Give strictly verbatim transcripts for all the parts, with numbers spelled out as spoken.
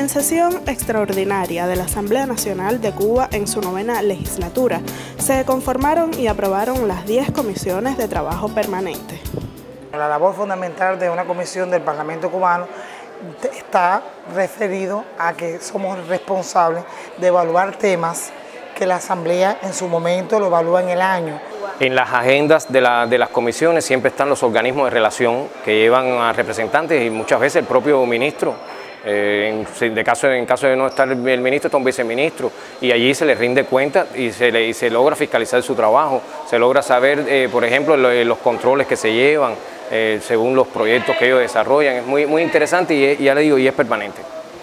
En sesión extraordinaria de la Asamblea Nacional de Cuba en su novena legislatura, se conformaron y aprobaron las diez comisiones de trabajo permanente. La labor fundamental de una comisión del Parlamento cubano está referido a que somos responsables de evaluar temas que la Asamblea en su momento lo evalúa en el año. En las agendas de, la, de las comisiones siempre están los organismos de relación que llevan a representantes y muchas veces el propio ministro. Eh, en, de caso, en caso de no estar el ministro, está un viceministro y allí se le rinde cuenta y se, le, y se logra fiscalizar su trabajo, se logra saber, eh, por ejemplo, lo, los controles que se llevan eh, según los proyectos que ellos desarrollan. Es muy, muy interesante y, y ya le digo, y es permanente.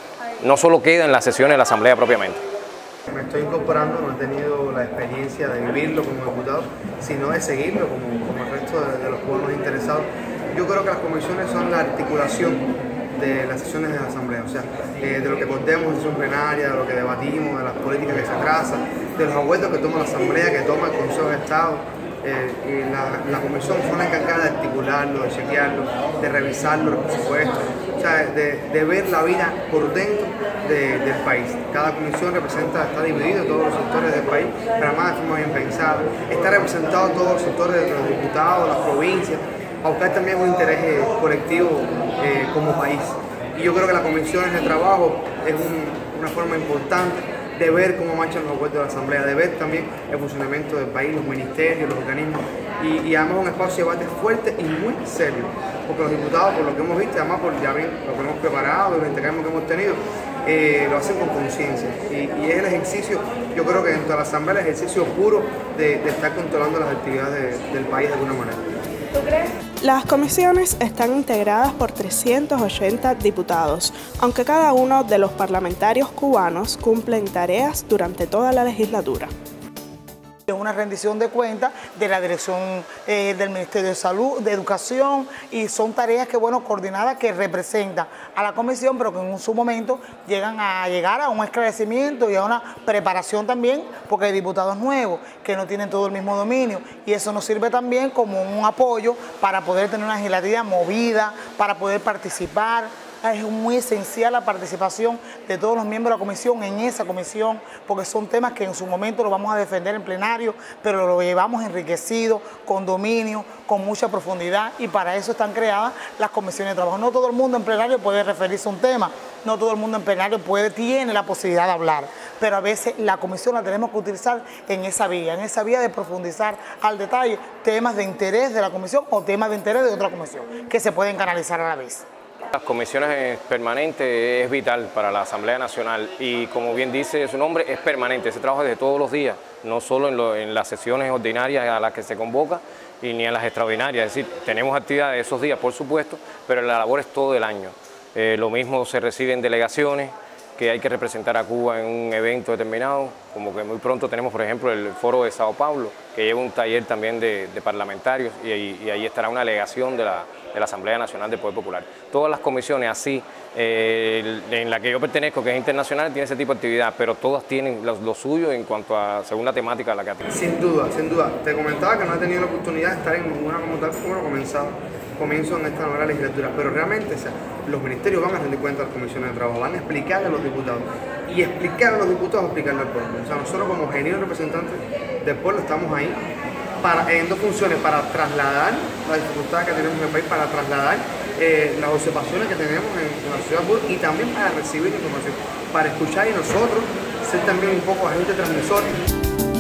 No solo queda en las sesiones de la Asamblea propiamente. Me estoy incorporando, no he tenido la experiencia de vivirlo como diputado, sino de seguirlo como, como el resto de, de los cubanos interesados. Yo creo que las comisiones son la articulación de las sesiones de la Asamblea, o sea, eh, de lo que contemos en sesión plenaria, de lo que debatimos, de las políticas que se trazan, de los acuerdos que toma la Asamblea, que toma el Consejo de Estado. Eh, y la, la comisión son las encargadas de articularlo, de chequearlo, de revisarlo, los presupuestos, o sea, de, de ver la vida por dentro de, del país. Cada comisión representa, está dividido en todos los sectores del país, pero además de forma bien pensada. Está representado todos los sectores de los diputados, las provincias, a buscar también un interés eh, colectivo eh, como país. Y yo creo que las comisiones de trabajo es un, una forma importante de ver cómo marchan los acuerdos de la Asamblea, de ver también el funcionamiento del país, los ministerios, los organismos, y, y además un espacio de debate fuerte y muy serio, porque los diputados, por lo que hemos visto, además por ya bien, lo que hemos preparado, los intercambios que hemos tenido, eh, lo hacen con conciencia, y, y es el ejercicio, yo creo que dentro de la Asamblea, el ejercicio puro de, de estar controlando las actividades de, del país de alguna manera. ¿Tú crees? Las comisiones están integradas por trescientos ochenta diputados, aunque cada uno de los parlamentarios cubanos cumplen tareas durante toda la legislatura. Es una rendición de cuentas de la dirección eh, del Ministerio de Salud, de Educación, y son tareas que, bueno, coordinadas que representan a la comisión, pero que en su momento llegan a llegar a un esclarecimiento y a una preparación también, porque hay diputados nuevos que no tienen todo el mismo dominio, y eso nos sirve también como un apoyo para poder tener una legislatura movida, para poder participar. Es muy esencial la participación de todos los miembros de la comisión en esa comisión, porque son temas que en su momento los vamos a defender en plenario, pero lo llevamos enriquecido, con dominio, con mucha profundidad, y para eso están creadas las comisiones de trabajo. No todo el mundo en plenario puede referirse a un tema, no todo el mundo en plenario puede, tiene la posibilidad de hablar, pero a veces la comisión la tenemos que utilizar en esa vía, en esa vía de profundizar al detalle temas de interés de la comisión o temas de interés de otra comisión, que se pueden canalizar a la vez. Las comisiones permanentes es vital para la Asamblea Nacional y, como bien dice su nombre, es permanente. Se trabaja desde todos los días, no solo en, lo, en las sesiones ordinarias a las que se convoca y ni en las extraordinarias. Es decir, tenemos actividades esos días, por supuesto, pero la labor es todo el año. Eh, lo mismo se reciben delegaciones que hay que representar a Cuba en un evento determinado, como que muy pronto tenemos, por ejemplo, el Foro de Sao Paulo, que lleva un taller también de, de parlamentarios y, y, y ahí estará una delegación de la, de la Asamblea Nacional del Poder Popular. Todas las comisiones así, eh, en la que yo pertenezco, que es internacional, tiene ese tipo de actividad, pero todas tienen lo, lo suyo en cuanto a, según la temática a la que atienden. Sin duda, sin duda. Te comentaba que no he tenido la oportunidad de estar en ninguna como tal como lo comenzado. comienzo en esta nueva legislatura, pero realmente, o sea, los ministerios van a rendir cuenta a las comisiones de trabajo, van a explicarle a los diputados, y explicar a los diputados, explicarle al pueblo. O sea, nosotros como genuinos representantes del pueblo estamos ahí para, en dos funciones, para trasladar las dificultades que tenemos en el país, para trasladar eh, las observaciones que tenemos en, en la ciudad y también para recibir información, para escuchar y nosotros ser también un poco agentes transmisores.